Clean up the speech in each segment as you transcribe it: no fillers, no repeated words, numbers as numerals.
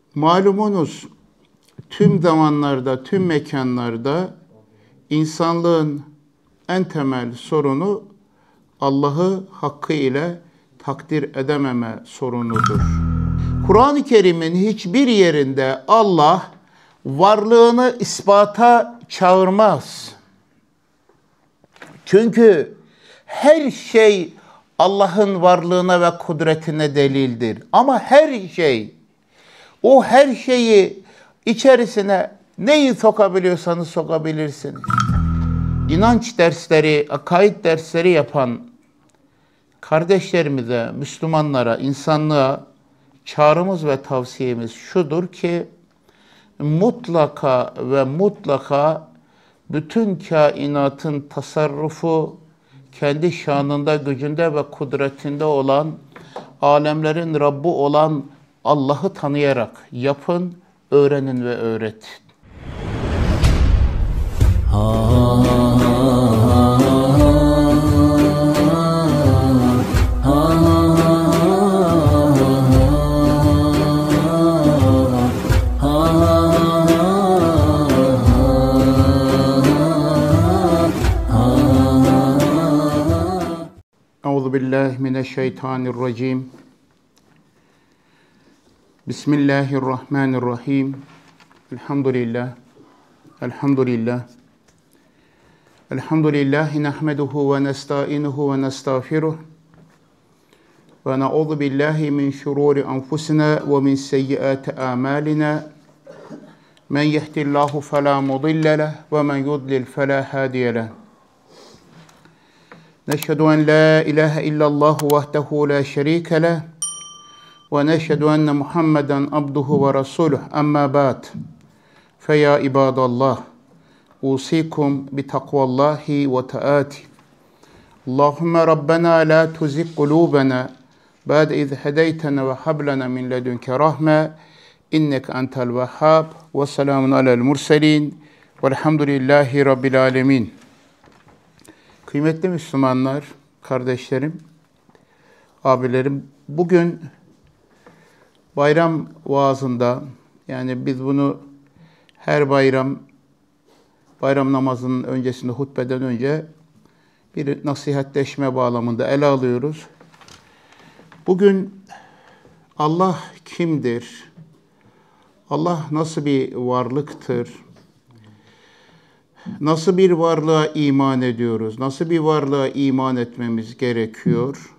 Malumunuz tüm zamanlarda, tüm mekanlarda insanlığın en temel sorunu Allah'ı hakkı ile takdir edememe sorunudur. Kur'an-ı Kerim'in hiçbir yerinde Allah varlığını ispata çağırmaz. Çünkü her şey Allah'ın varlığına ve kudretine delildir. Ama her şey, o her şeyi içerisine neyi sokabiliyorsanız sokabilirsiniz. İnanç dersleri, akaid dersleri yapan kardeşlerimize, Müslümanlara, insanlığa çağrımız ve tavsiyemiz şudur ki, mutlaka ve mutlaka bütün kainatın tasarrufu kendi şanında, gücünde ve kudretinde olan, alemlerin Rabbi olan Allah'ı tanıyarak yapın, öğrenin ve öğretin. Euzubillahimineşşeytanirracim. Bismillahirrahmanirrahim. Elhamdülillah. Elhamdülillah. Elhamdülillahi nahmeduhu ve nesta'inuhu ve nestağfiruh. Ve na'udhu billahi min şururi anfusina ve min seyyiati a'malina. Men yehdillahu fela mudille leh ve men yudlil fela hadiye leh. Neşhedü en la ilahe illallah vahdehu la şerike leh ve neşhedü enne Muhammeden abduhu ve rasuluh. Amma ba'd. Feya ibadallah. Usikum bi takvallahi ve taati. Allahümme Rabbena la tuzigh kulubena ba'de iz hedeytena ve hab lana min ledunke rahme inneke entel vehhab ve selamun alel murselin velhamdülillahi rabbil alemin. Kıymetli Müslümanlar, kardeşlerim, abilerim, bugün bayram vaazında, yani biz bunu her bayram namazının öncesinde, hutbeden önce bir nasihatleşme bağlamında ele alıyoruz. Bugün Allah kimdir? Allah nasıl bir varlıktır? Nasıl bir varlığa iman ediyoruz? Nasıl bir varlığa iman etmemiz gerekiyor?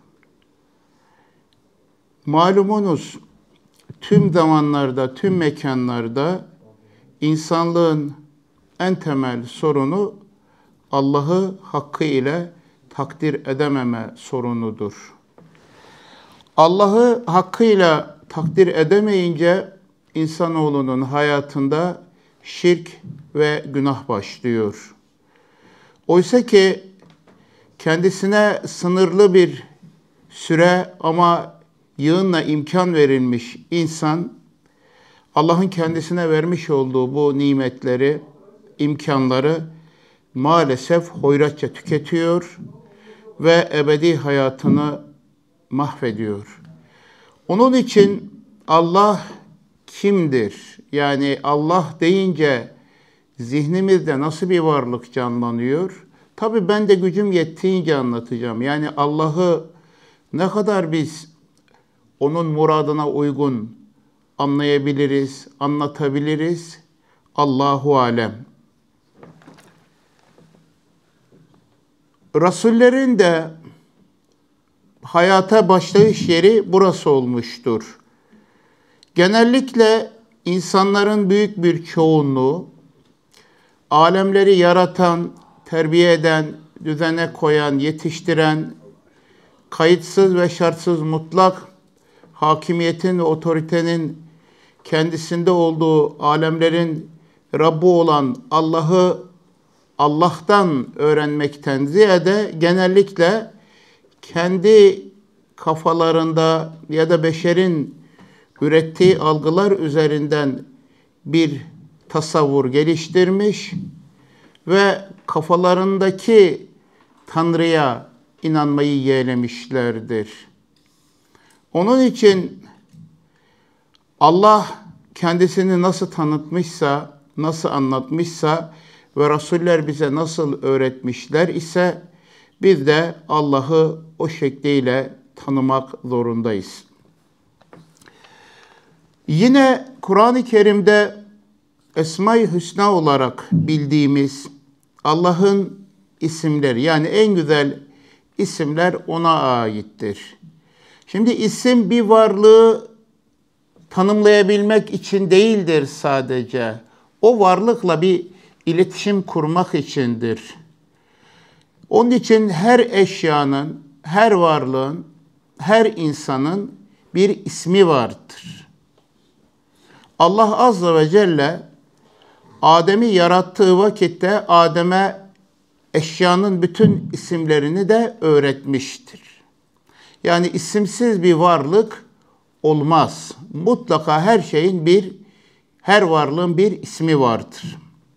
Malumunuz tüm zamanlarda, tüm mekanlarda insanlığın en temel sorunu Allah'ı hakkı ile takdir edememe sorunudur. Allah'ı hakkıyla takdir edemeyince insanoğlunun hayatında şirk ve günah başlıyor. Oysa ki kendisine sınırlı bir süre ama yığınla imkan verilmiş insan, Allah'ın kendisine vermiş olduğu bu nimetleri, imkanları maalesef hoyratça tüketiyor ve ebedi hayatını mahvediyor. Onun için Allah kimdir? Yani Allah deyince zihnimizde nasıl bir varlık canlanıyor? Tabii ben de gücüm yettiğince anlatacağım. Yani Allah'ı ne kadar biz onun muradına uygun anlayabiliriz, anlatabiliriz? Allahu alem. Resullerin de hayata başlayış yeri burası olmuştur. Genellikle insanların büyük bir çoğunluğu, alemleri yaratan, terbiye eden, düzene koyan, yetiştiren, kayıtsız ve şartsız mutlak hakimiyetin ve otoritenin kendisinde olduğu alemlerin Rabbi olan Allah'ı Allah'tan öğrenmekten ziyade genellikle kendi kafalarında ya da beşerin ürettiği algılar üzerinden bir tasavvur geliştirmiş ve kafalarındaki Tanrı'ya inanmayı yeğlemişlerdir. Onun için Allah kendisini nasıl tanıtmışsa, nasıl anlatmışsa ve Resuller bize nasıl öğretmişler ise biz de Allah'ı o şekliyle tanımak zorundayız. Yine Kur'an-ı Kerim'de Esma-i Hüsna olarak bildiğimiz Allah'ın isimleri, yani en güzel isimler ona aittir. Şimdi isim bir varlığı tanımlayabilmek için değildir sadece. O varlıkla bir iletişim kurmak içindir. Onun için her eşyanın, her varlığın, her insanın bir ismi vardır. Allah Azze ve Celle Adem'i yarattığı vakitte Adem'e eşyanın bütün isimlerini de öğretmiştir. Yani isimsiz bir varlık olmaz. Mutlaka her varlığın bir ismi vardır.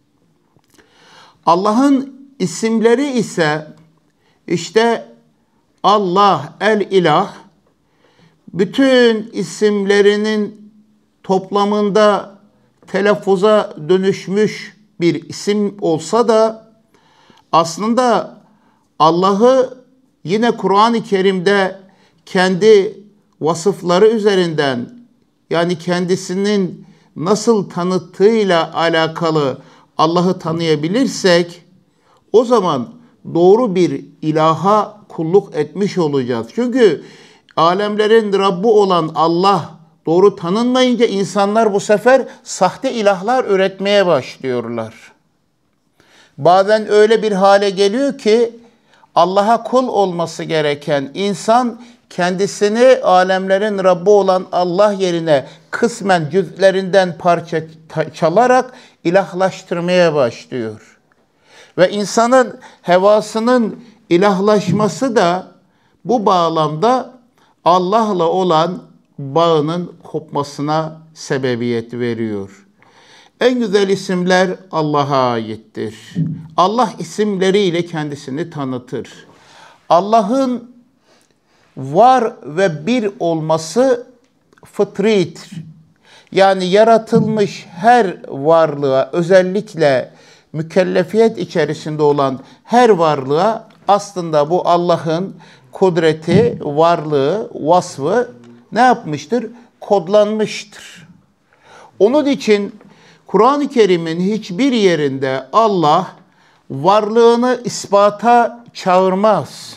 Allah'ın isimleri ise işte Allah, El-İlah, bütün isimlerinin toplamında telaffuza dönüşmüş bir isim olsa da aslında Allah'ı yine Kur'an-ı Kerim'de kendi vasıfları üzerinden, yani kendisinin nasıl tanıttığıyla alakalı Allah'ı tanıyabilirsek o zaman doğru bir ilaha kulluk etmiş olacağız. Çünkü alemlerin Rabbi olan Allah doğru tanınmayınca insanlar bu sefer sahte ilahlar üretmeye başlıyorlar. Bazen öyle bir hale geliyor ki Allah'a kul olması gereken insan kendisini alemlerin Rabbi olan Allah yerine kısmen cüzlerinden parça çalarak ilahlaştırmaya başlıyor. Ve insanın hevasının ilahlaşması da bu bağlamda Allah'la olan bağının kopmasına sebebiyet veriyor. En güzel isimler Allah'a aittir. Allah isimleriyle kendisini tanıtır. Allah'ın var ve bir olması fıtridir. Yani yaratılmış her varlığa, özellikle mükellefiyet içerisinde olan her varlığa aslında bu Allah'ın kudreti, varlığı, vasfı ne yapmıştır? Kodlanmıştır. Onun için Kur'an-ı Kerim'in hiçbir yerinde Allah varlığını ispata çağırmaz.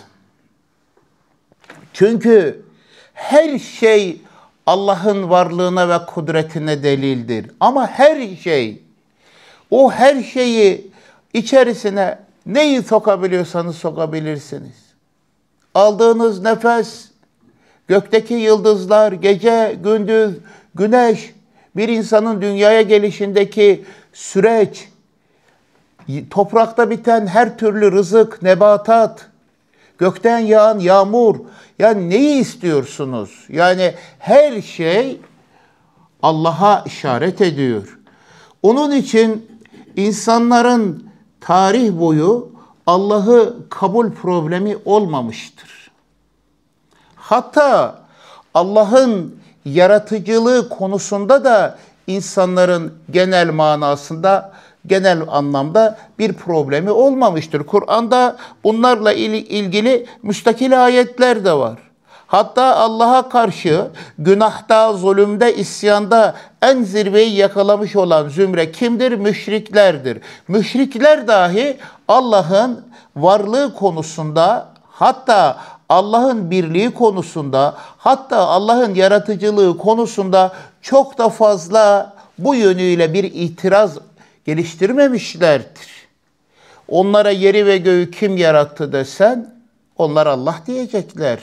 Çünkü her şey Allah'ın varlığına ve kudretine delildir. Ama her şey, o her şeyi içerisine neyi sokabiliyorsanız sokabilirsiniz. Aldığınız nefes, gökteki yıldızlar, gece, gündüz, güneş, bir insanın dünyaya gelişindeki süreç, toprakta biten her türlü rızık, nebatat, gökten yağan yağmur, yani neyi istiyorsunuz? Yani her şey Allah'a işaret ediyor. Onun için insanların tarih boyu Allah'ı kabul problemi olmamıştır. Hatta Allah'ın yaratıcılığı konusunda da insanların genel manasında, genel anlamda bir problemi olmamıştır. Kur'an'da bunlarla ilgili müstakil ayetler de var. Hatta Allah'a karşı günahta, zulümde, isyanda en zirveyi yakalamış olan zümre kimdir? Müşriklerdir. Müşrikler dahi Allah'ın varlığı konusunda, hatta Allah'ın birliği konusunda, hatta Allah'ın yaratıcılığı konusunda çok da fazla bu yönüyle bir itiraz geliştirmemişlerdir. Onlara yeri ve göğü kim yarattı desen, onlar Allah diyecekler.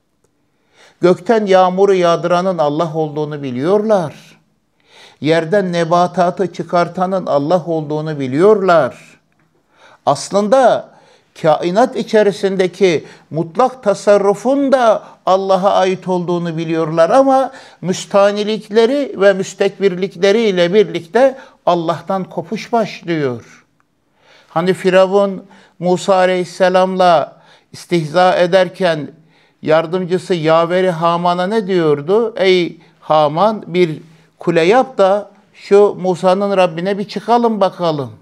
Gökten yağmuru yağdıranın Allah olduğunu biliyorlar. Yerden nebatatı çıkartanın Allah olduğunu biliyorlar. Aslında kainat içerisindeki mutlak tasarrufun da Allah'a ait olduğunu biliyorlar ama müstanilikleri ve müstekbirlikleriyle birlikte Allah'tan kopuş başlıyor. Hani Firavun Musa Aleyhisselam'la istihza ederken yardımcısı yaveri Haman'a ne diyordu? Ey Haman, bir kule yap da şu Musa'nın Rabbine bir çıkalım bakalım.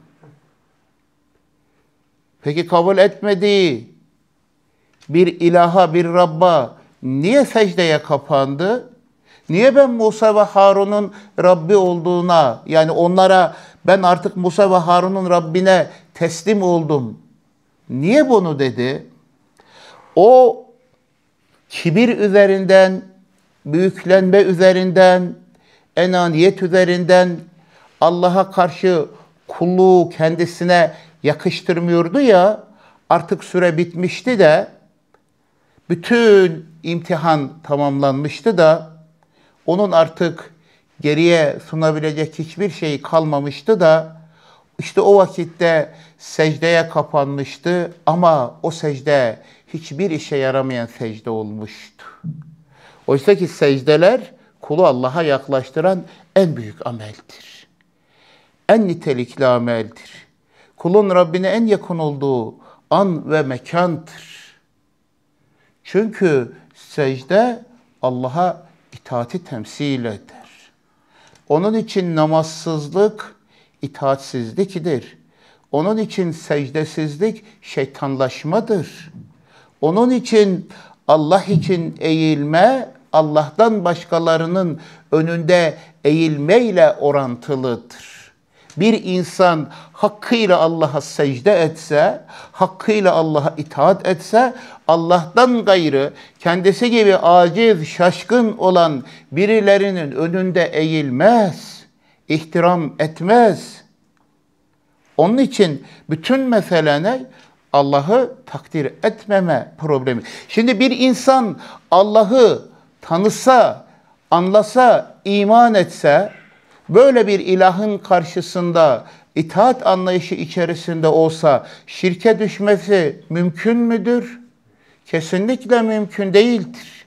Peki kabul etmediği bir ilaha, bir Rabb'a niye secdeye kapandı? Niye ben Musa ve Harun'un Rabbi olduğuna, yani onlara ben artık Musa ve Harun'un Rabbine teslim oldum? Niye bunu dedi? O kibir üzerinden, büyüklenme üzerinden, enaniyet üzerinden Allah'a karşı kulluğu kendisine yakıştırmıyordu ya, artık süre bitmişti de, bütün imtihan tamamlanmıştı da, onun artık geriye sunabilecek hiçbir şey kalmamıştı da, işte o vakitte secdeye kapanmıştı ama o secde hiçbir işe yaramayan secde olmuştu. Oysa ki secdeler kulu Allah'a yaklaştıran en büyük ameldir. En nitelikli ameldir. Kulun Rabbine en yakın olduğu an ve mekandır. Çünkü secde Allah'a itaati temsil eder. Onun için namazsızlık itaatsizliktir. Onun için secdesizlik şeytanlaşmadır. Onun için Allah için eğilme, Allah'tan başkalarının önünde eğilmeyle orantılıdır. Bir insan hakkıyla Allah'a secde etse, hakkıyla Allah'a itaat etse, Allah'tan gayrı kendisi gibi aciz, şaşkın olan birilerinin önünde eğilmez, ihtiram etmez. Onun için bütün mesele ne? Allah'ı takdir etmeme problemi. Şimdi bir insan Allah'ı tanısa, anlasa, iman etse, böyle bir ilahın karşısında itaat anlayışı içerisinde olsa şirke düşmesi mümkün müdür? Kesinlikle mümkün değildir.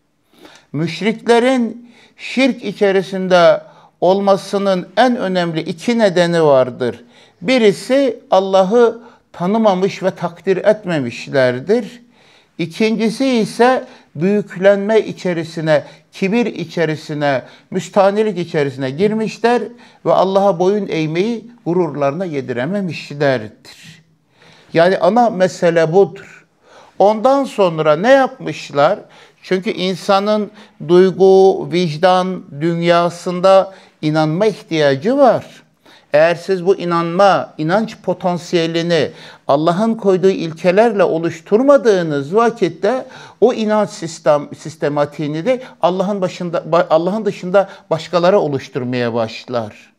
Müşriklerin şirk içerisinde olmasının en önemli iki nedeni vardır. Birisi Allah'ı tanımamış ve takdir etmemişlerdir. İkincisi ise büyüklenme içerisine, kibir içerisine, müstahnilik içerisine girmişler ve Allah'a boyun eğmeyi gururlarına yedirememişlerdir. Yani ana mesele budur. Ondan sonra ne yapmışlar? Çünkü insanın duygu, vicdan dünyasında inanma ihtiyacı var. Eğer siz bu inanç potansiyelini Allah'ın koyduğu ilkelerle oluşturmadığınız vakitte o inanç sistematiğini de Allah'ın dışında başkaları oluşturmaya başlar.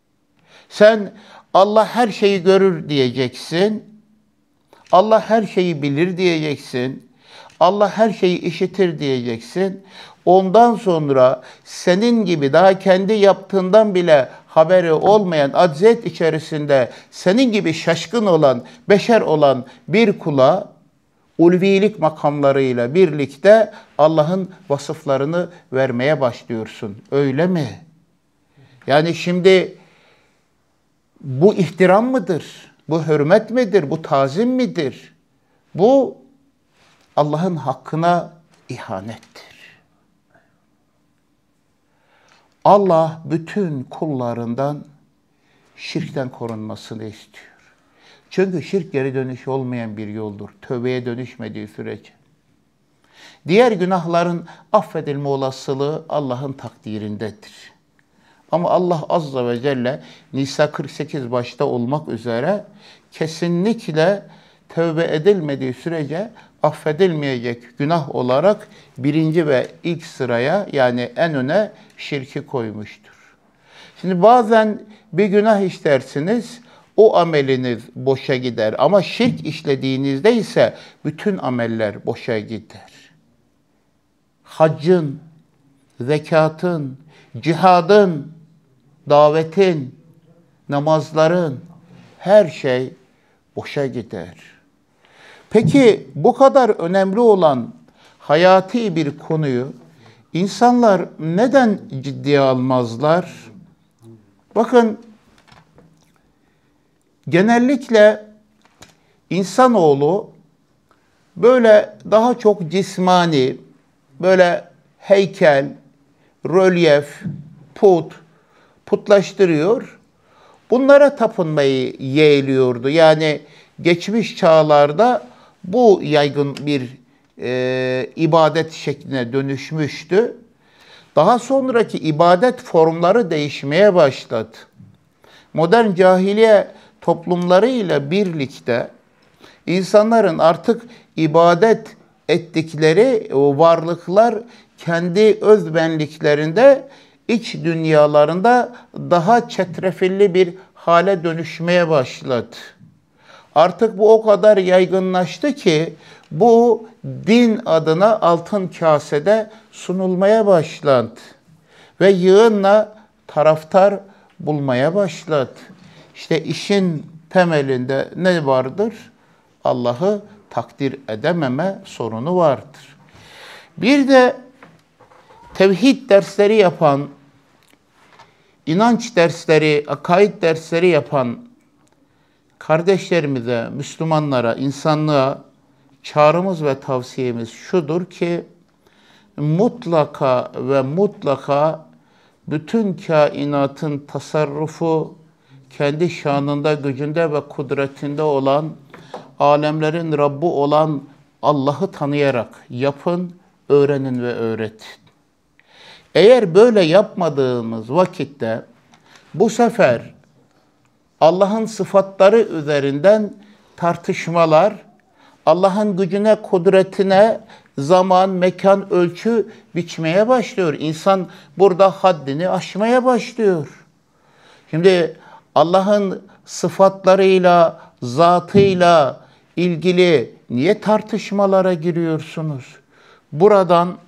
Sen Allah her şeyi görür diyeceksin. Allah her şeyi bilir diyeceksin. Allah her şeyi işitir diyeceksin. Ondan sonra senin gibi daha kendi yaptığından bile haberi olmayan acziyet içerisinde senin gibi şaşkın olan, beşer olan bir kula ulvilik makamlarıyla birlikte Allah'ın vasıflarını vermeye başlıyorsun. Öyle mi? Yani şimdi bu ihtiram mıdır? Bu hürmet midir? Bu tazim midir? Bu Allah'ın hakkına ihanettir. Allah bütün kullarından şirkten korunmasını istiyor. Çünkü şirk geri dönüş olmayan bir yoldur. Tövbeye dönüşmediği sürece. Diğer günahların affedilme olasılığı Allah'ın takdirindedir. Ama Allah Azze ve Celle Nisa 48 başta olmak üzere kesinlikle tövbe edilmediği sürece affedilmeyecek günah olarak birinci ve ilk sıraya, yani en öne şirki koymuştur. Şimdi bazen bir günah işlersiniz, o ameliniz boşa gider. Ama şirk işlediğinizde ise bütün ameller boşa gider. Haccın, zekatın, cihadın, davetin, namazların, her şey boşa gider. Peki bu kadar önemli olan hayati bir konuyu insanlar neden ciddiye almazlar? Bakın, genellikle insanoğlu böyle daha çok cismani, böyle heykel, rölyef, put, putlaştırıyor. Bunlara tapınmayı yeğliyordu. Yani geçmiş çağlarda bu yaygın bir ibadet şekline dönüşmüştü. Daha sonraki ibadet formları değişmeye başladı. Modern cahiliye toplumlarıyla birlikte insanların artık ibadet ettikleri varlıklar kendi özbenliklerinde, iç dünyalarında daha çetrefilli bir hale dönüşmeye başladı. Artık bu o kadar yaygınlaştı ki bu din adına altın kasede sunulmaya başlandı. Ve yığınla taraftar bulmaya başladı. İşte işin temelinde ne vardır? Allah'ı takdir edememe sorunu vardır. Bir de tevhid dersleri yapan, inanç dersleri, akaid dersleri yapan kardeşlerimize, Müslümanlara, insanlığa çağrımız ve tavsiyemiz şudur ki, mutlaka ve mutlaka bütün kainatın tasarrufu, kendi şanında, gücünde ve kudretinde olan, alemlerin Rabbi olan Allah'ı tanıyarak yapın, öğrenin ve öğretin. Eğer böyle yapmadığımız vakitte bu sefer Allah'ın sıfatları üzerinden tartışmalar, Allah'ın gücüne, kudretine zaman, mekan, ölçü biçmeye başlıyor. İnsan burada haddini aşmaya başlıyor. Şimdi Allah'ın sıfatlarıyla, zatıyla ilgili niye tartışmalara giriyorsunuz? Buradan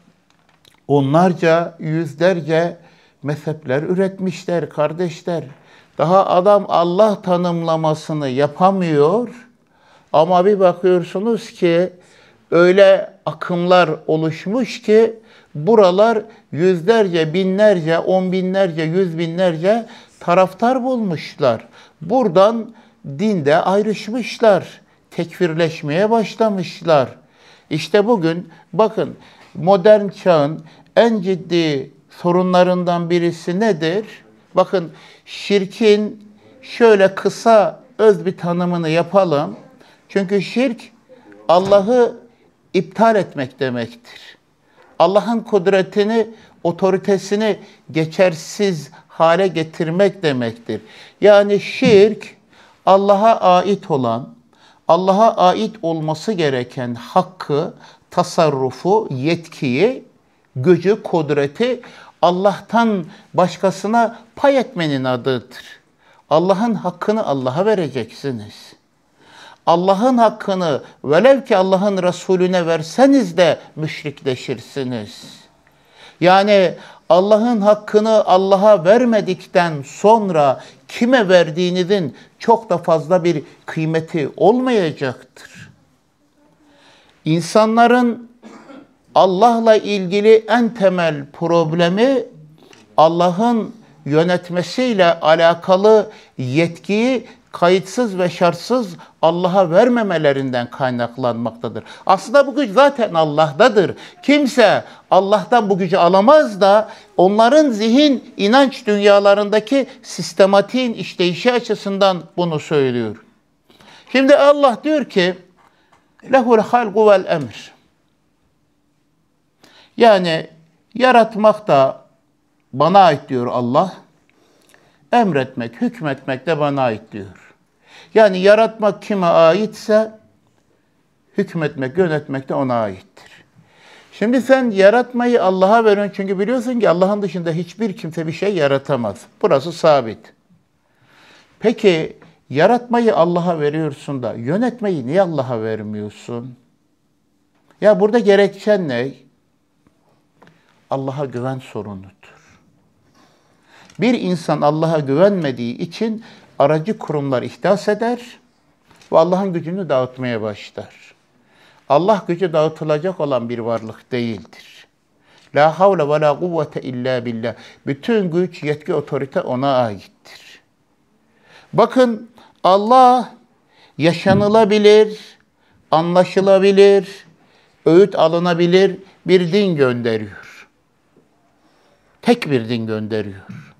onlarca, yüzlerce mezhepler üretmişler kardeşler. Daha adam Allah tanımlamasını yapamıyor ama bir bakıyorsunuz ki öyle akımlar oluşmuş ki buralar yüzlerce, binlerce, on binlerce, yüz binlerce taraftar bulmuşlar. Buradan dinde ayrışmışlar, tekfirleşmeye başlamışlar. İşte bugün bakın modern çağın en ciddi sorunlarından birisi nedir? Bakın şirkin şöyle kısa öz bir tanımını yapalım. Çünkü şirk Allah'ı iptal etmek demektir. Allah'ın kudretini, otoritesini geçersiz hale getirmek demektir. Yani şirk Allah'a ait olan, Allah'a ait olması gereken hakkı, tasarrufu, yetkiyi, gücü, kudreti Allah'tan başkasına pay etmenin adıdır. Allah'ın hakkını Allah'a vereceksiniz. Allah'ın hakkını velev ki Allah'ın Resulüne verseniz de müşrikleşirsiniz. Yani Allah'ın hakkını Allah'a vermedikten sonra kime verdiğinizin çok da fazla bir kıymeti olmayacaktır. İnsanların Allah'la ilgili en temel problemi Allah'ın yönetmesiyle alakalı yetkiyi kayıtsız ve şartsız Allah'a vermemelerinden kaynaklanmaktadır. Aslında bu güç zaten Allah'tadır. Kimse Allah'tan bu gücü alamaz da onların zihin, inanç dünyalarındaki sistematiğin işleyişi açısından bunu söylüyor. Şimdi Allah diyor ki lehul halqu vel emr. Yani yaratmak da bana ait diyor Allah. Emretmek, hükmetmek de bana ait diyor. Yani yaratmak kime aitse hükmetmek, yönetmek de ona aittir. Şimdi sen yaratmayı Allah'a veriyorsun çünkü biliyorsun ki Allah'ın dışında hiçbir kimse bir şey yaratamaz. Burası sabit. Peki yaratmayı Allah'a veriyorsun da yönetmeyi niye Allah'a vermiyorsun? Ya burada gerekçen ne? Allah'a güven sorunudur. Bir insan Allah'a güvenmediği için aracı kurumlar ihdas eder ve Allah'ın gücünü dağıtmaya başlar. Allah gücü dağıtılacak olan bir varlık değildir. La havle ve la kuvvete illa billah. Bütün güç, yetki, otorite ona aittir. Bakın Allah yaşanılabilir, anlaşılabilir, öğüt alınabilir bir din gönderiyor. Tek bir din gönderiyor.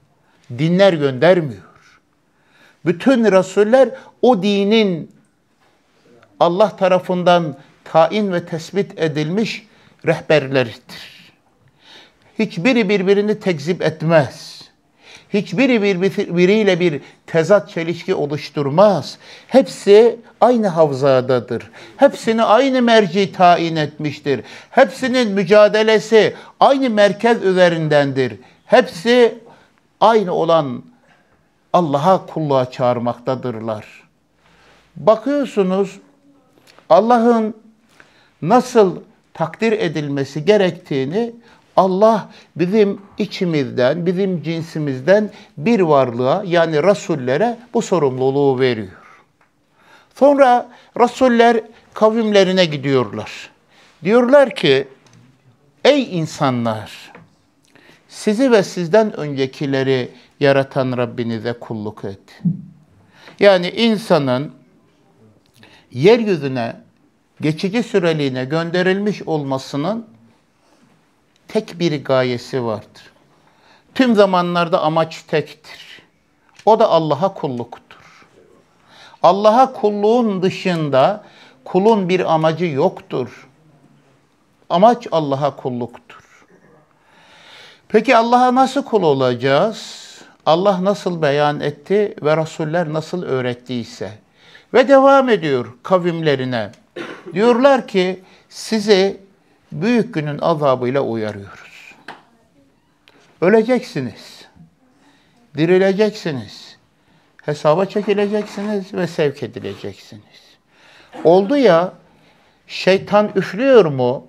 dinler göndermiyor. Bütün Resuller o dinin Allah tarafından tayin ve tespit edilmiş rehberleridir. Hiçbiri birbirini tekzip etmez. Hiçbiri birbiriyle bir tezat çelişki oluşturmaz. Hepsi aynı havzadadır. Hepsini aynı merci tayin etmiştir. Hepsinin mücadelesi aynı merkez üzerindendir. Hepsi aynı olan Allah'a kulluğa çağırmaktadırlar. Bakıyorsunuz Allah'ın nasıl takdir edilmesi gerektiğini Allah bizim içimizden, bizim cinsimizden bir varlığa yani Resullere bu sorumluluğu veriyor. Sonra Resuller kavimlerine gidiyorlar. Diyorlar ki, ey insanlar, sizi ve sizden öncekileri yaratan Rabbinize kulluk et. Yani insanın yeryüzüne geçici süreliğine gönderilmiş olmasının tek bir gayesi vardır. Tüm zamanlarda amaç tektir. O da Allah'a kulluktur. Allah'a kulluğun dışında kulun bir amacı yoktur. Amaç Allah'a kulluktur. Peki Allah'a nasıl kul olacağız? Allah nasıl beyan etti ve Resuller nasıl öğrettiyse. Ve devam ediyor kavimlerine. Diyorlar ki sizi büyük günün azabıyla uyarıyoruz. Öleceksiniz. Dirileceksiniz. Hesaba çekileceksiniz ve sevk edileceksiniz. Oldu ya, şeytan üflüyor mu?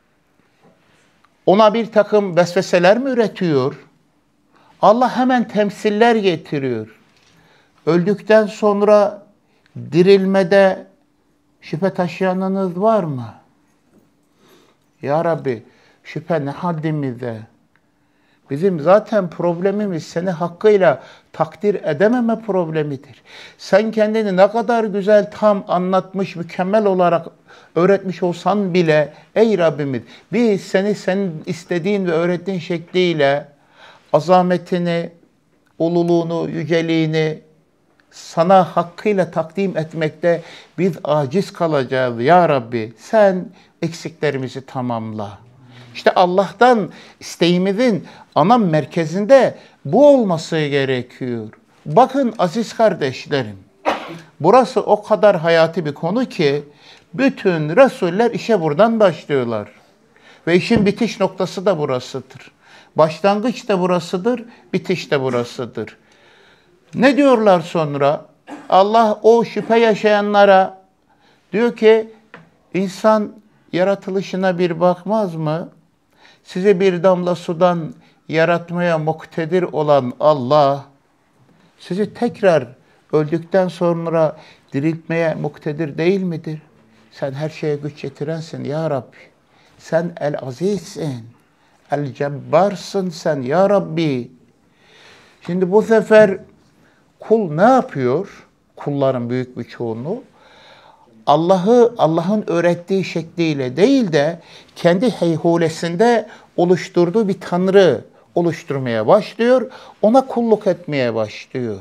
Ona bir takım vesveseler mi üretiyor? Allah hemen temsiller getiriyor. Öldükten sonra dirilmede şüphe taşıyanınız var mı? Ya Rabbi, şüphe ne haddimize? Bizim zaten problemimiz seni hakkıyla takdir edememe problemidir. Sen kendini ne kadar güzel, tam anlatmış, mükemmel olarak öğretmiş olsan bile, ey Rabbimiz, biz seni senin istediğin ve öğrettiğin şekliyle azametini, ululuğunu, yüceliğini sana hakkıyla takdim etmekte biz aciz kalacağız. Ya Rabbi, sen eksiklerimizi tamamla. İşte Allah'tan isteğimizin ana merkezinde bu olması gerekiyor. Bakın aziz kardeşlerim, burası o kadar hayati bir konu ki bütün Resuller işe buradan başlıyorlar. Ve işin bitiş noktası da burasıdır. Başlangıç da burasıdır, bitiş de burasıdır. Ne diyorlar sonra? Allah o şüphe yaşayanlara diyor ki, insan yaratılışına bir bakmaz mı? Sizi bir damla sudan yaratmaya muktedir olan Allah, sizi tekrar öldükten sonra diriltmeye muktedir değil midir? Sen her şeye güç yetirensin ya Rabbi. Sen el-azizsin, el-cebbarsın sen ya Rabbi. Şimdi bu sefer kul ne yapıyor? Kulların büyük bir çoğunluğu Allah'ın öğrettiği şekliyle değil de kendi heyhulesinde oluşturduğu bir tanrı oluşturmaya başlıyor. Ona kulluk etmeye başlıyor.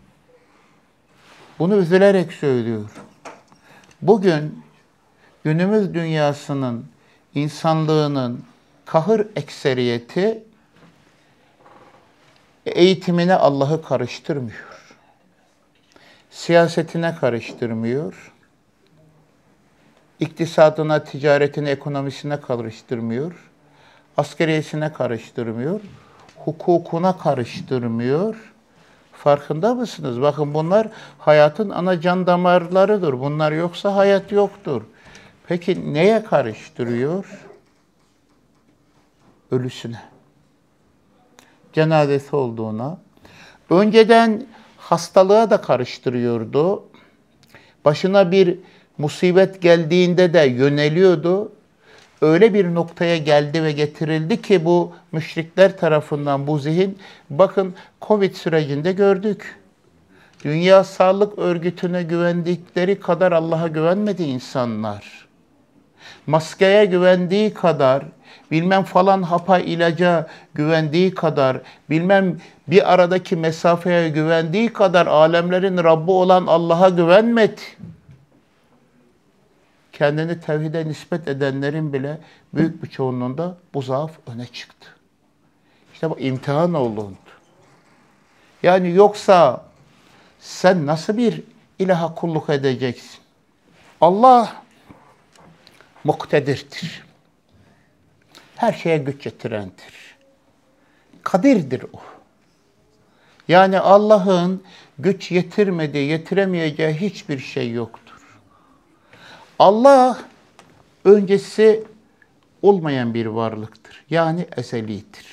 Bunu üzülerek söylüyor. Bugün günümüz dünyasının, insanlığının kahır ekseriyeti eğitimine Allah'ı karıştırmıyor. Siyasetine karıştırmıyor. İktisadına, ticaretine, ekonomisine karıştırmıyor. Askeriyesine karıştırmıyor. Hukukuna karıştırmıyor. Farkında mısınız? Bakın bunlar hayatın ana can damarlarıdır. Bunlar yoksa hayat yoktur. Peki neye karıştırıyor? Ölüsüne. Cenazesi olduğuna. Önceden hastalığa da karıştırıyordu. Başına bir musibet geldiğinde de yöneliyordu. Öyle bir noktaya geldi ve getirildi ki bu müşrikler tarafından bu zihin, bakın Covid sürecinde gördük. Dünya Sağlık Örgütü'ne güvendikleri kadar Allah'a güvenmedi insanlar. maskeye güvendiği kadar, bilmem falan hapa ilaca güvendiği kadar, bilmem bir aradaki mesafeye güvendiği kadar alemlerin Rabbi olan Allah'a güvenmedi. Kendini tevhide nispet edenlerin bile büyük bir çoğunluğunda bu zaaf öne çıktı. İşte bu imtihan olundu. Yani yoksa sen nasıl bir ilaha kulluk edeceksin? Allah muktedirdir. Her şeye güç yetirendir. Kadirdir o. Yani Allah'ın güç yetirmediği, yetiremeyeceği hiçbir şey yoktur. Allah öncesi olmayan bir varlıktır. Yani ezelidir.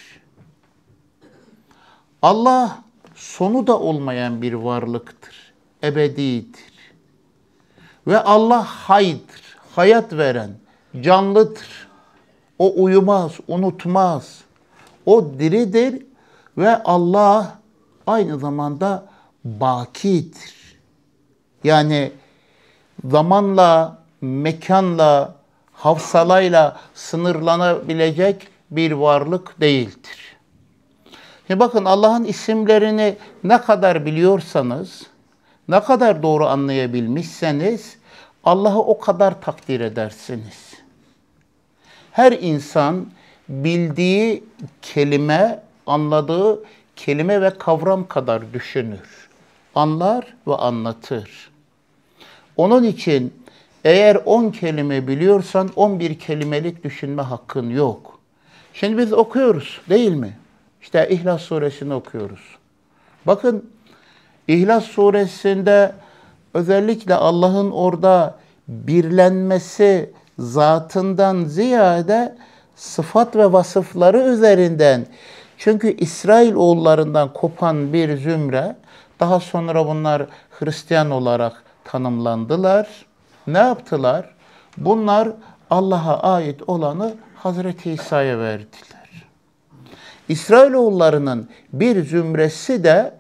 Allah sonu da olmayan bir varlıktır. Ebedidir. Ve Allah haydır, hayat veren, canlıdır. O uyumaz, unutmaz. O diridir ve Allah aynı zamanda bakidir. Yani zamanla, mekanla, hafsalayla sınırlanabilecek bir varlık değildir. Şimdi bakın Allah'ın isimlerini ne kadar biliyorsanız, ne kadar doğru anlayabilmişseniz Allah'ı o kadar takdir edersiniz. Her insan bildiği kelime, anladığı kelime ve kavram kadar düşünür, anlar ve anlatır. Onun için eğer 10 kelime biliyorsan 11 kelimelik düşünme hakkın yok. Şimdi biz okuyoruz değil mi? İşte İhlas Suresini okuyoruz. Bakın İhlas Suresinde özellikle Allah'ın orada birlenmesi zatından ziyade sıfat ve vasıfları üzerinden. Çünkü İsrailoğullarından kopan bir zümre, daha sonra bunlar Hristiyan olarak tanımlandılar. Ne yaptılar? Bunlar Allah'a ait olanı Hazreti İsa'ya verdiler. İsrailoğullarının bir zümresi de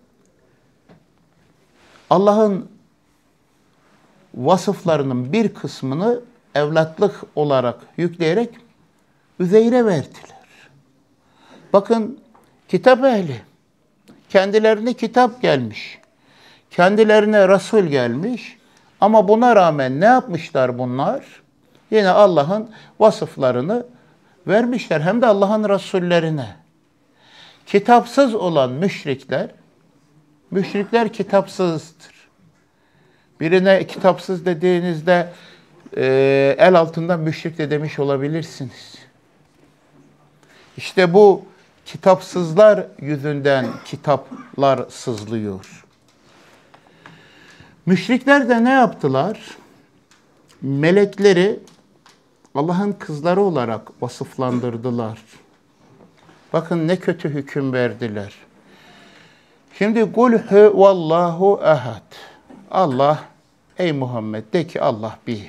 Allah'ın vasıflarının bir kısmını evlatlık olarak yükleyerek Üzeyr'e verdiler. Bakın kitap ehli, kendilerine kitap gelmiş, kendilerine Resul gelmiş ama buna rağmen ne yapmışlar bunlar? Yine Allah'ın vasıflarını vermişler, hem de Allah'ın Resullerine. Kitapsız olan müşrikler kitapsızdır. Birine kitapsız dediğinizde el altından müşrik de demiş olabilirsiniz. İşte bu kitapsızlar yüzünden kitaplar sızlıyor. Müşrikler de ne yaptılar? Melekleri Allah'ın kızları olarak vasıflandırdılar. Bakın ne kötü hüküm verdiler. Şimdi kul huvallahu ehad. Allah, ey Muhammed de ki Allah bir.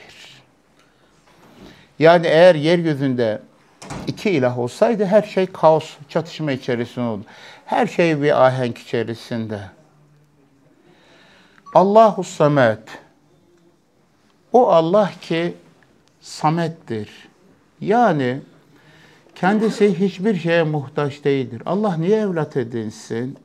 Yani eğer yeryüzünde iki ilah olsaydı her şey kaos, çatışma içerisinde olurdu. Her şey bir ahenk içerisinde. Allahu samet. O Allah ki samettir. Yani kendisi hiçbir şeye muhtaç değildir. Allah niye evlat edinsin?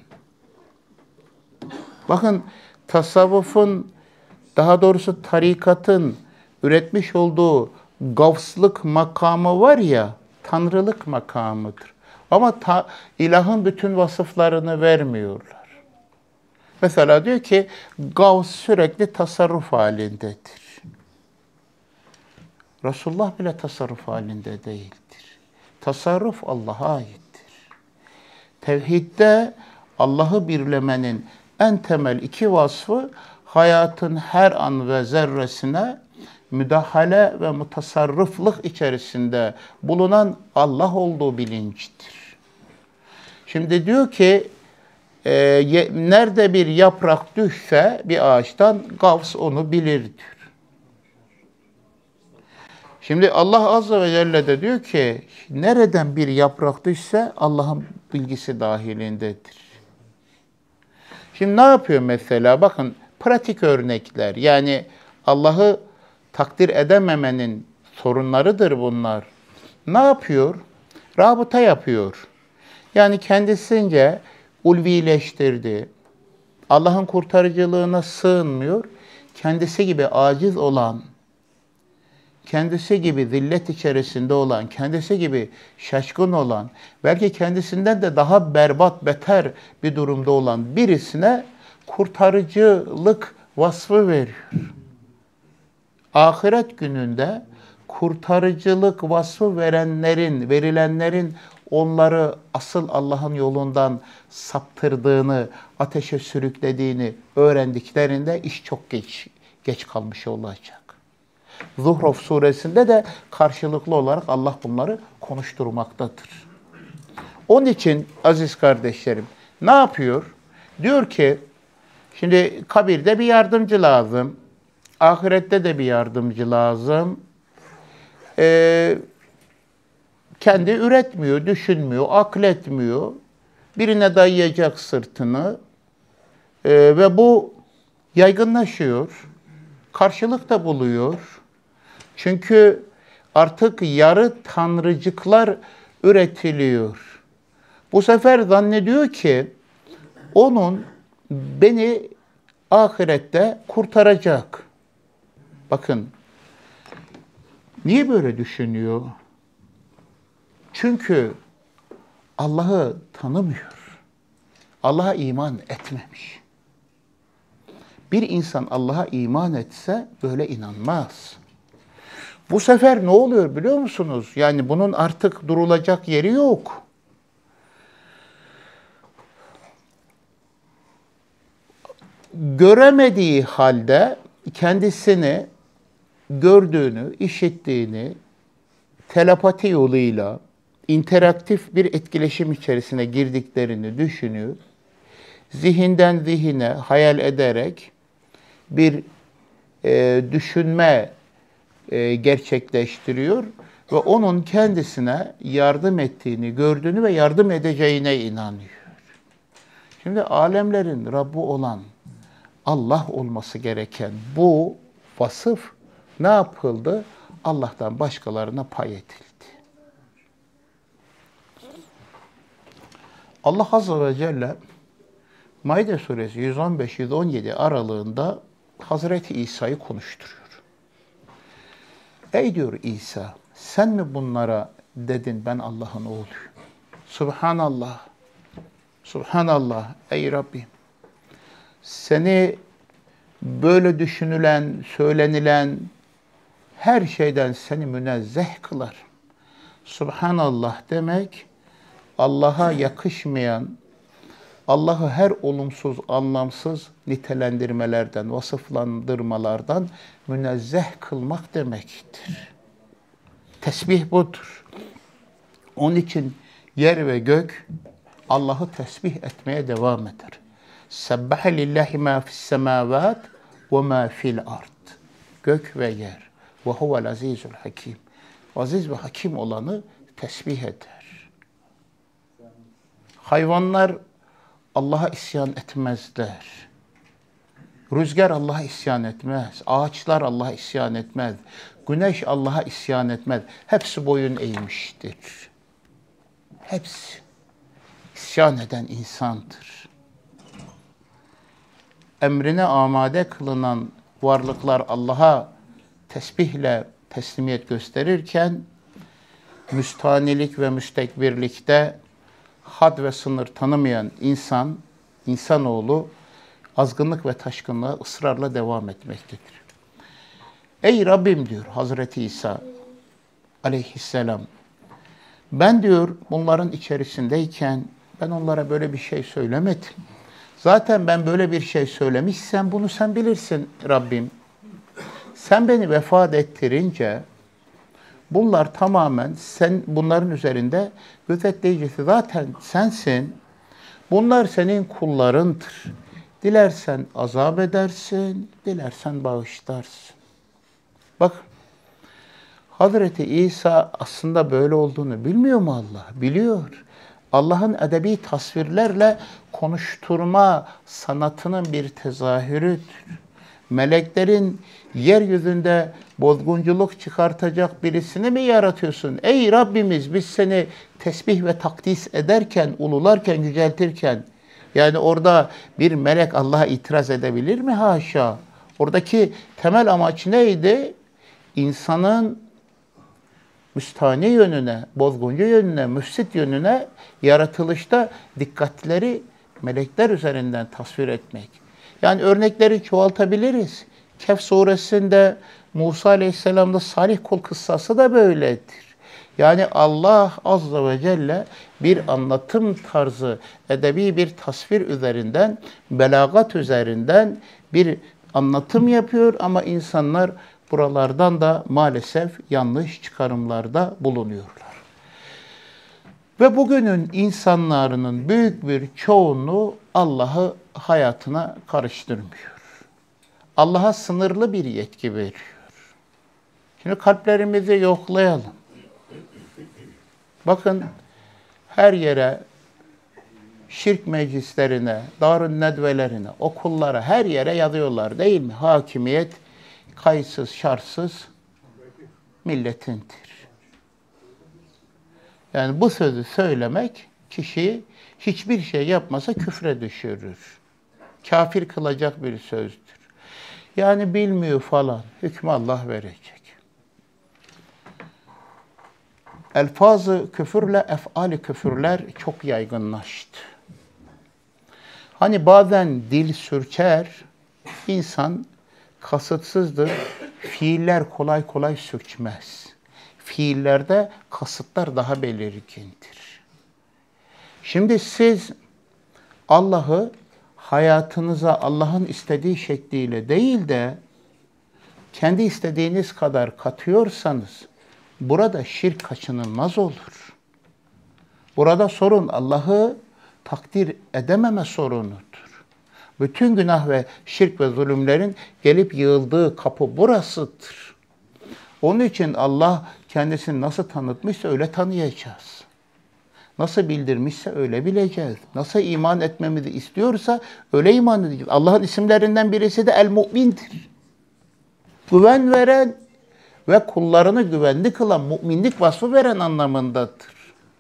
Bakın tasavvufun, daha doğrusu tarikatın üretmiş olduğu gavslık makamı var ya, tanrılık makamıdır. Ama ilahın bütün vasıflarını vermiyorlar. Mesela diyor ki gavs sürekli tasarruf halindedir. Resulullah bile tasarruf halinde değildir. Tasarruf Allah'a aittir. Tevhidde Allah'ı birlemenin en temel iki vasfı hayatın her an ve zerresine müdahale ve mutasarrıflık içerisinde bulunan Allah olduğu bilincidir. Şimdi diyor ki nerede bir yaprak düşse bir ağaçtan Gavs onu bilir diyor. Şimdi Allah Azze ve Celle de diyor ki nereden bir yaprak düşse Allah'ın bilgisi dahilindedir. Şimdi ne yapıyor mesela? Bakın pratik örnekler. Yani Allah'ı takdir edememenin sorunlarıdır bunlar. Ne yapıyor? Rabıta yapıyor. Yani kendisince ulvileştirdi. Allah'ın kurtarıcılığına sığınmıyor. Kendisi gibi aciz olan, kendisi gibi zillet içerisinde olan, kendisi gibi şaşkın olan, belki kendisinden de daha berbat, beter bir durumda olan birisine kurtarıcılık vasfı veriyor. Ahiret gününde kurtarıcılık vasfı verilenlerin onları asıl Allah'ın yolundan saptırdığını, ateşe sürüklediğini öğrendiklerinde iş çok geç kalmış olacak. Zuhruf suresinde de karşılıklı olarak Allah bunları konuşturmaktadır. Onun için aziz kardeşlerim ne yapıyor? Diyor ki şimdi kabirde bir yardımcı lazım. Ahirette de bir yardımcı lazım. Kendi üretmiyor, düşünmüyor, akletmiyor. Birine dayayacak sırtını ve bu yaygınlaşıyor. Karşılık da buluyor. Çünkü artık yarı tanrıcıklar üretiliyor. Bu sefer zannediyor ki onun beni ahirette kurtaracak. Bakın, niye böyle düşünüyor? Çünkü Allah'ı tanımıyor. Allah'a iman etmemiş. Bir insan Allah'a iman etse böyle inanmaz. Bu sefer ne oluyor biliyor musunuz? Yani bunun artık durulacak yeri yok. Göremediği halde kendisini gördüğünü, işittiğini telepati yoluyla interaktif bir etkileşim içerisine girdiklerini düşünüyor. Zihinden zihine hayal ederek bir düşünme gerçekleştiriyor ve onun kendisine yardım ettiğini gördüğünü ve yardım edeceğine inanıyor. Şimdi alemlerin Rabbi olan Allah olması gereken bu vasıf ne yapıldı? Allah'tan başkalarına pay edildi. Allah Azze ve Celle Maide suresi 115-117 aralığında Hazreti İsa'yı konuşturuyor. Ey diyor İsa, sen mi bunlara dedin ben Allah'ın oğluyum? Subhanallah, Subhanallah ey Rabbim. Seni böyle düşünülen, söylenilen her şeyden seni münezzeh kılar. Subhanallah demek, Allah'a yakışmayan, Allah'ı her olumsuz, anlamsız nitelendirmelerden, vasıflandırmalardan münezzeh kılmak demektir. Tesbih budur. Onun için yer ve gök Allah'ı tesbih etmeye devam eder. Sebbahe lillahi ma fis semavat ve ma fil ard. Gök ve yer. Ve huvel azizul hakim. Aziz ve hakim olanı tesbih eder. Hayvanlar Allah'a isyan etmezler. Rüzgar Allah'a isyan etmez. Ağaçlar Allah'a isyan etmez. Güneş Allah'a isyan etmez. Hepsi boyun eğmiştir. Hepsi isyan eden insandır. Emrine amade kılınan varlıklar Allah'a tesbihle teslimiyet gösterirken müstanilik ve müstekbirlikte had ve sınır tanımayan insanoğlu azgınlık ve taşkınlığa ısrarla devam etmektedir. Ey Rabbim diyor Hazreti İsa aleyhisselam, ben diyor bunların içerisindeyken ben onlara böyle bir şey söylemedim. Zaten ben böyle bir şey söylemişsem bunu sen bilirsin Rabbim. Sen beni vefat ettirince bunlar tamamen sen bunların üzerinde gözetleyicisi zaten sensin. Bunlar senin kullarındır. Dilersen azap edersin, dilersen bağışlarsın. Bak, Hazreti İsa aslında böyle olduğunu bilmiyor mu Allah? Biliyor. Allah'ın edebi tasvirlerle konuşturma sanatının bir tezahürüdür. meleklerin yeryüzünde bozgunculuk çıkartacak birisini mi yaratıyorsun? Ey Rabbimiz, biz seni tesbih ve takdis ederken, ulularken, yüceltirken, yani orada bir melek Allah'a itiraz edebilir mi? Haşa. Oradaki temel amaç neydi? İnsanın müstahni yönüne, bozguncu yönüne, müfsit yönüne yaratılışta dikkatleri melekler üzerinden tasvir etmek. Yani örnekleri çoğaltabiliriz. Kehf suresinde Musa Aleyhisselam'da Salih kul kıssası da böyledir. Yani Allah Azze ve Celle bir anlatım tarzı, edebi bir tasvir üzerinden, belagat üzerinden bir anlatım yapıyor ama insanlar buralardan da maalesef yanlış çıkarımlarda bulunuyorlar. Ve bugünün insanların büyük bir çoğunluğu Allah'ı hayatına karıştırmıyor. Allah'a sınırlı bir yetki veriyor. Şimdi kalplerimizi yoklayalım. Bakın her yere, şirk meclislerine, darun nedvelerine, okullara, her yere yazıyorlar değil mi? Hakimiyet kayıtsız, şartsız milletindir. Yani bu sözü söylemek kişiyi hiçbir şey yapmasa küfre düşürür. Kafir kılacak bir sözdür. Yani bilmiyor falan. Hükmü Allah verecek. Elfaz-ı küfürle ef'al-i küfürler çok yaygınlaştı. Hani bazen dil sürçer, insan kasıtsızdır. Fiiller kolay kolay sürçmez. Fiillerde kasıtlar daha belirgindir. Şimdi siz Allah'ı hayatınıza Allah'ın istediği şekliyle değil de kendi istediğiniz kadar katıyorsanız burada şirk kaçınılmaz olur. Burada sorun Allah'ı takdir edememe sorunudur. Bütün günah ve şirk ve zulümlerin gelip yığıldığı kapı burasıdır. Onun için Allah kendisini nasıl tanıtmışsa öyle tanıyacağız. Nasıl bildirmişse öyle bileceğiz. Nasıl iman etmemizi istiyorsa öyle iman edeceğiz. Allah'ın isimlerinden birisi de El-Mu'min'dir. Güven veren ve kullarını güvenli kılan, müminlik vasfı veren anlamındadır.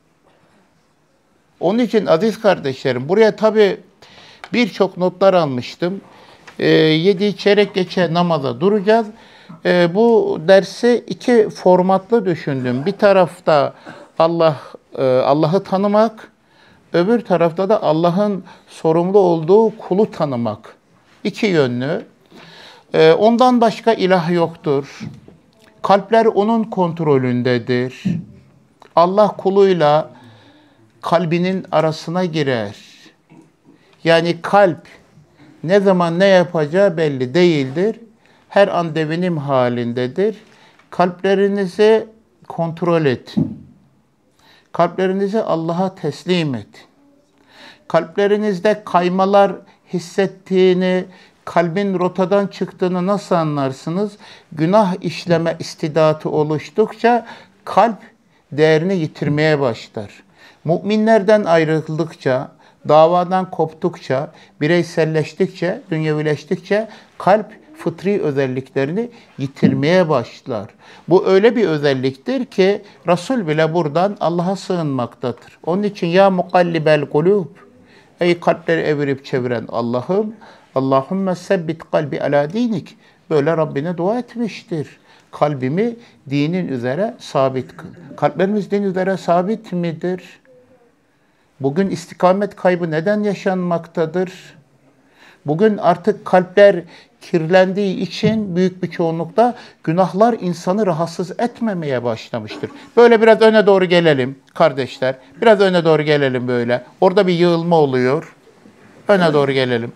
Onun için aziz kardeşlerim, buraya tabii birçok notlar almıştım. 7 çeyrek geçe namaza duracağız. Bu dersi iki formatlı düşündüm. Bir tarafta Allah'ı tanımak, öbür tarafta da Allah'ın sorumlu olduğu kulu tanımak. İki yönlü. Ondan başka ilah yoktur. Kalpler onun kontrolündedir. Allah kuluyla kalbinin arasına girer. Yani kalp ne zaman ne yapacağı belli değildir. Her an devinim halindedir. Kalplerinizi kontrol edin. Kalplerinizi Allah'a teslim edin. Kalplerinizde kaymalar hissettiğini, kalbin rotadan çıktığını nasıl anlarsınız? Günah işleme istidatı oluştukça kalp değerini yitirmeye başlar. Müminlerden ayrıldıkça, davadan koptukça, bireyselleştikçe, dünyevileştikçe kalp fıtri özelliklerini yitirmeye başlar. Bu öyle bir özelliktir ki Resul bile buradan Allah'a sığınmaktadır. Onun için ya mukallibel kulub, ey kalpleri evirip çeviren Allah'ım, Allahümme sebbit kalbi ala dinik, böyle Rabbine dua etmiştir. Kalbimi dinin üzere sabit kıl. Kalplerimiz din üzere sabit midir? Bugün istikamet kaybı neden yaşanmaktadır? Bugün artık kalpler kirlendiği için büyük bir çoğunlukta günahlar insanı rahatsız etmemeye başlamıştır. Böyle biraz öne doğru gelelim kardeşler. Biraz öne doğru gelelim böyle. Orada bir yığılma oluyor. Öne doğru gelelim.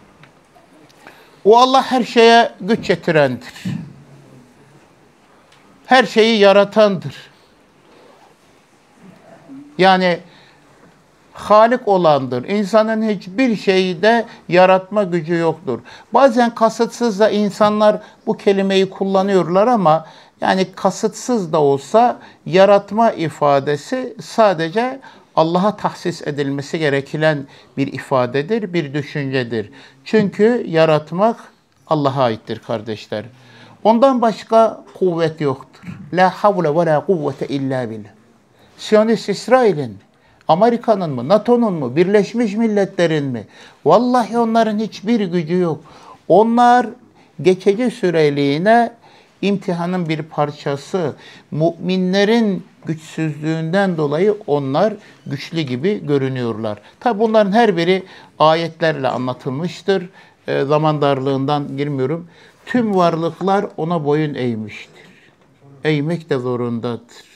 O Allah her şeye güç yetirendir. Her şeyi yaratandır. Yani Halik olandır. İnsanın hiçbir şeyde yaratma gücü yoktur. Bazen kasıtsız da insanlar bu kelimeyi kullanıyorlar ama yani kasıtsız da olsa yaratma ifadesi sadece Allah'a tahsis edilmesi gereken bir ifadedir, bir düşüncedir. Çünkü yaratmak Allah'a aittir kardeşler. Ondan başka kuvvet yoktur. La havle ve la kuvvete illa billah. Siyonist İsrail'in mi? Amerika'nın mı? NATO'nun mu? Birleşmiş Milletler'in mi? Vallahi onların hiçbir gücü yok. Onlar geçici süreliğine imtihanın bir parçası. Müminlerin güçsüzlüğünden dolayı onlar güçlü gibi görünüyorlar. Tabi bunların her biri ayetlerle anlatılmıştır. Zaman darlığından girmiyorum. Tüm varlıklar ona boyun eğmiştir. Eğmek de zorundadır.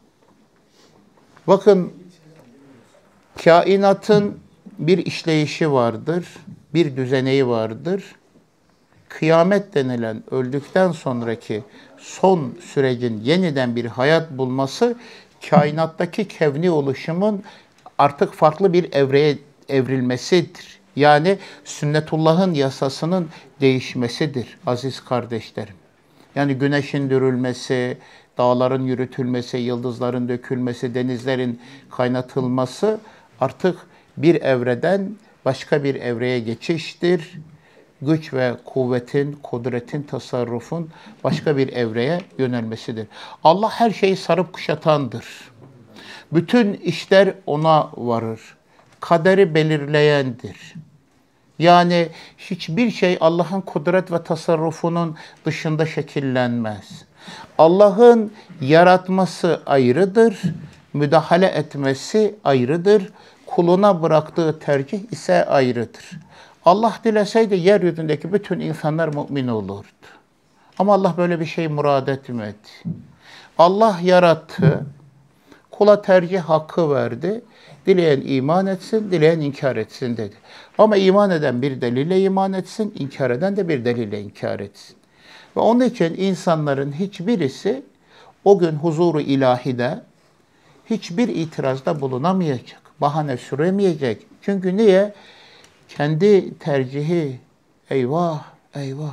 Bakın, kainatın bir işleyişi vardır, bir düzeneği vardır. Kıyamet denilen öldükten sonraki son sürecin yeniden bir hayat bulması, kainattaki kevni oluşumun artık farklı bir evreye evrilmesidir. Yani sünnetullah'ın yasasının değişmesidir aziz kardeşlerim. Yani güneşin dürülmesi, dağların yürütülmesi, yıldızların dökülmesi, denizlerin kaynatılması artık bir evreden başka bir evreye geçiştir. Güç ve kuvvetin, kudretin, tasarrufun başka bir evreye yönelmesidir. Allah her şeyi sarıp kuşatandır. Bütün işler ona varır. Kaderi belirleyendir. Yani hiçbir şey Allah'ın kudret ve tasarrufunun dışında şekillenmez. Allah'ın yaratması ayrıdır, müdahale etmesi ayrıdır, kuluna bıraktığı tercih ise ayrıdır. Allah dileseydi yeryüzündeki bütün insanlar mümin olurdu. Ama Allah böyle bir şey murad etmedi. Allah yarattı, kula tercih hakkı verdi. Dileyen iman etsin, dileyen inkar etsin dedi. Ama iman eden bir delille iman etsin, inkar eden de bir delille inkar etsin. Ve onun için insanların hiçbirisi o gün huzuru ilahide hiçbir itirazda bulunamayacak, bahane süremeyecek. Çünkü niye? Kendi tercihi, eyvah, eyvah.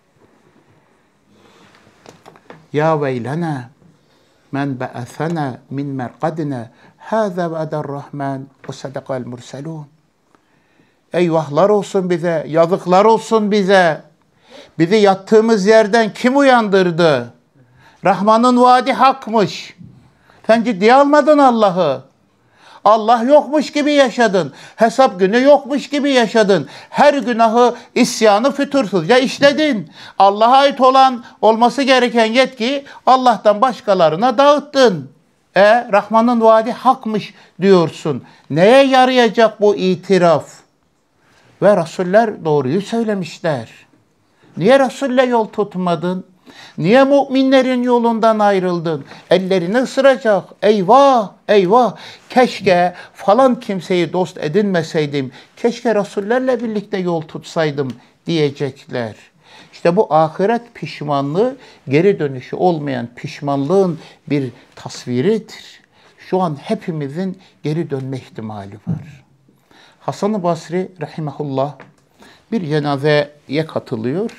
Ya veylena men ba'athana min merqadina hâzâ ve'eder-rahman ve sadakal murselûn. Eyvahlar olsun bize, yazıklar olsun bize. Bizi yattığımız yerden kim uyandırdı? Rahman'ın vaadi hakmış. Sen ciddiye almadın Allah'ı. Allah yokmuş gibi yaşadın. Hesap günü yokmuş gibi yaşadın. Her günahı, isyanı fütursuzca işledin. Allah'a ait olan, olması gereken yetkiyi Allah'tan başkalarına dağıttın. Rahman'ın vaadi hakmış diyorsun. Neye yarayacak bu itiraf? Ve Resuller doğruyu söylemişler. Niye Resul'le yol tutmadın? Niye müminlerin yolundan ayrıldın? Ellerini ısıracak. Eyvah, eyvah. Keşke falan kimseyi dost edinmeseydim. Keşke Resullerle birlikte yol tutsaydım diyecekler. İşte bu ahiret pişmanlığı, geri dönüşü olmayan pişmanlığın bir tasviridir. Şu an hepimizin geri dönme ihtimali var. Hasan-ı Basri rahimahullah bir cenazeye katılıyor.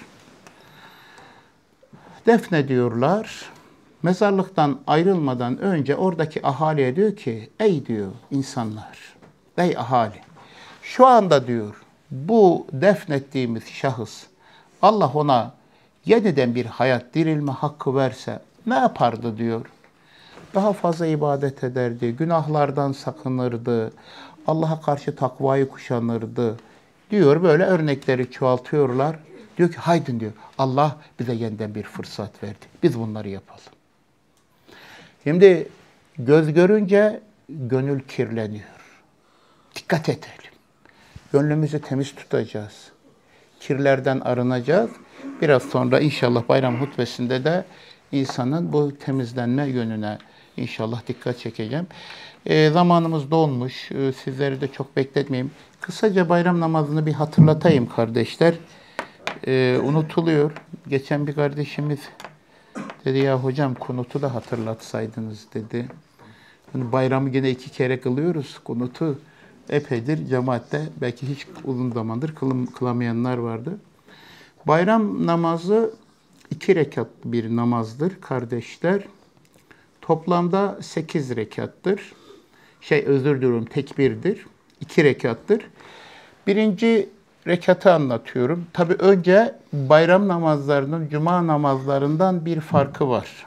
Defnediyorlar. Mezarlıktan ayrılmadan önce oradaki ahaliye diyor ki, ey diyor insanlar, ey ahali, şu anda diyor bu defnettiğimiz şahıs, Allah ona yeniden bir hayat, dirilme hakkı verse ne yapardı diyor. Daha fazla ibadet ederdi, günahlardan sakınırdı, Allah'a karşı takvayı kuşanırdı diyor. Böyle örnekleri çoğaltıyorlar. Diyor ki haydin diyor, Allah bize yeniden bir fırsat verdi. Biz bunları yapalım. Şimdi göz görünce gönül kirleniyor. Dikkat edelim. Gönlümüzü temiz tutacağız. Kirlerden arınacağız. Biraz sonra inşallah bayram hutbesinde de insanın bu temizlenme yönüne inşallah dikkat çekeceğim. Zamanımız dolmuş. Sizleri de çok bekletmeyeyim. Kısaca bayram namazını bir hatırlatayım kardeşler. Unutuluyor. Geçen bir kardeşimiz dedi ya hocam kunutu da hatırlatsaydınız dedi. Yani bayramı yine 2 kere kılıyoruz. Kunutu epeydir cemaatte belki hiç uzun zamandır kılamayanlar vardı. Bayram namazı 2 rekatlı bir namazdır kardeşler. Toplamda 8 rekattır. Özür diliyorum tekbirdir. 2 rekattır. Birinci rekatı anlatıyorum. Tabii önce bayram namazlarının cuma namazlarından bir farkı var.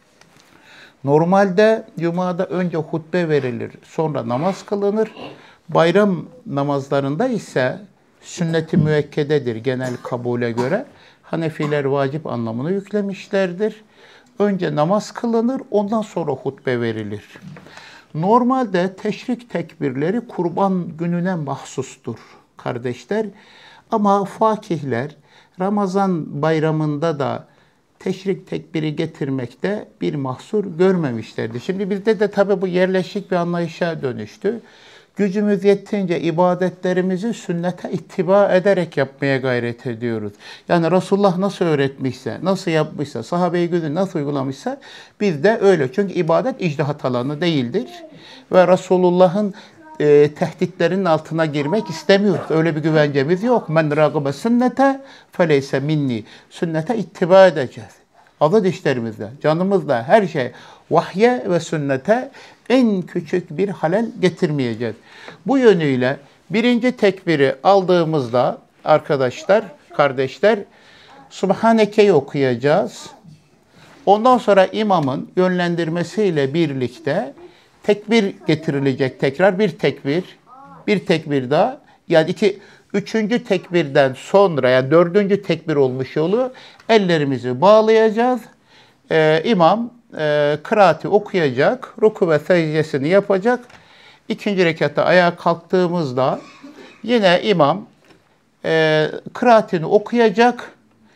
Normalde cumada önce hutbe verilir, sonra namaz kılınır. Bayram namazlarında ise sünnet-i müekkededir genel kabule göre. Hanefiler vacip anlamını yüklemişlerdir. Önce namaz kılınır, ondan sonra hutbe verilir. Normalde teşrik tekbirleri kurban gününe mahsustur kardeşler. Ama fakihler Ramazan bayramında da teşrik tekbiri getirmekte bir mahsur görmemişlerdi. Şimdi bizde de tabii bu yerleşik bir anlayışa dönüştü. Gücümüz yettiğince ibadetlerimizi sünnete ittiba ederek yapmaya gayret ediyoruz. Yani Resulullah nasıl öğretmişse, nasıl yapmışsa, sahabe-i güzün nasıl uygulamışsa biz de öyle. Çünkü ibadet icdihat alanı değildir. Ve Resulullah'ın tehditlerinin altına girmek istemiyoruz. Öyle bir güvencemiz yok. Men râgıbe sünnete feleyse minni. Sünnete ittiba edeceğiz. Adı dişlerimizle, canımızla, her şey vahye ve sünnete en küçük bir halel getirmeyeceğiz. Bu yönüyle birinci tekbiri aldığımızda arkadaşlar, kardeşler, Subhaneke'yi okuyacağız. Ondan sonra imamın yönlendirmesiyle birlikte tekbir getirilecek tekrar bir tekbir daha. Yani üçüncü tekbirden sonra yani dördüncü tekbir olmuş yolu ellerimizi bağlayacağız. İmam kıraati okuyacak, ruku ve secdesini yapacak. İkinci rekatta ayağa kalktığımızda yine imam kıraatini okuyacak.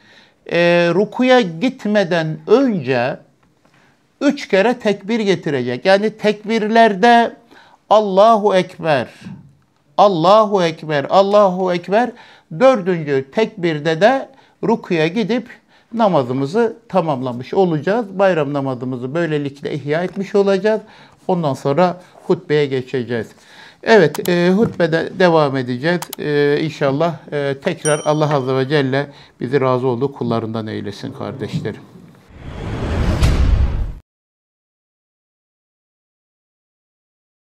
Rukuya gitmeden önce 3 kere tekbir getirecek. Yani tekbirlerde Allahu Ekber, Allahu Ekber, Allahu Ekber. Dördüncü tekbirde de rukuya gidip namazımızı tamamlamış olacağız. Bayram namazımızı böylelikle ihya etmiş olacağız. Ondan sonra hutbeye geçeceğiz. Evet, hutbede devam edeceğiz. İnşallah tekrar Allah Azze ve Celle bizi razı olduğu kullarından eylesin kardeşlerim.